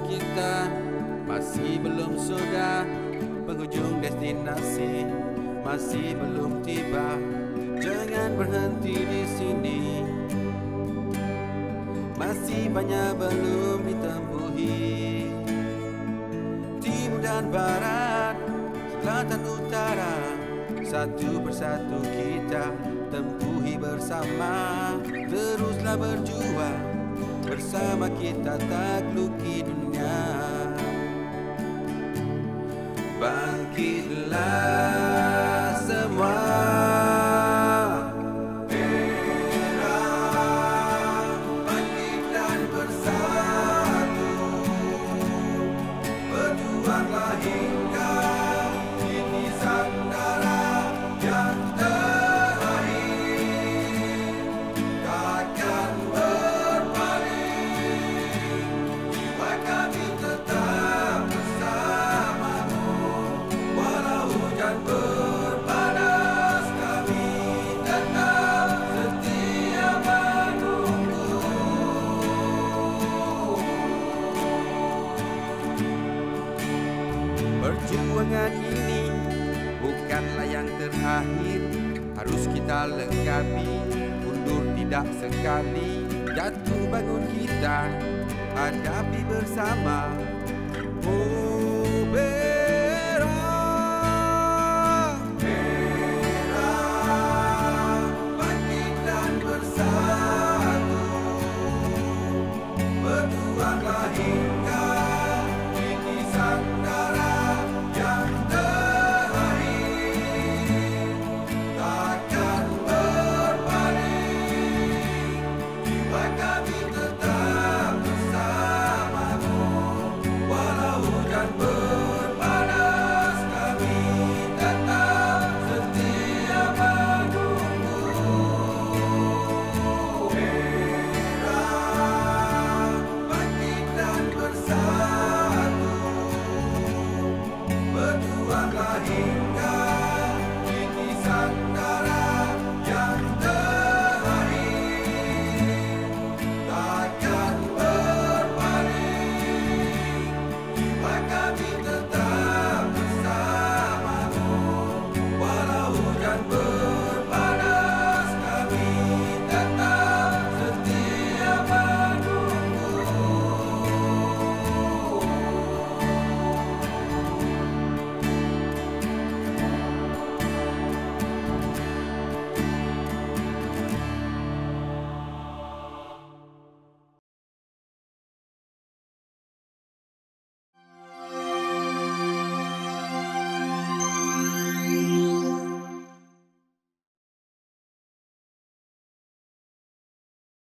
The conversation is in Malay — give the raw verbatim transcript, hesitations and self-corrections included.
kita masih belum sudah, penghujung destinasi masih belum tiba. Jangan berhenti di sini, masih banyak belum ditempuhi. Timur dan barat, selatan utara, satu persatu kita tempuhi bersama. Teruslah berjuang, bersama kita takluki dunia. Bangkitlah semua, bangkit dan bersatu, berjuanglah hingga ini sandara yang terakhir. Takkan berpaling, jiwa kami tetap bersamamu. Walau hujan berpanas, kami tetap setia menunggu. Perjuangan ini bukanlah yang terakhir, harus kita lengkapi. Mundur tidak sekali, jatuh bangun kita hadapi bersama. Oh,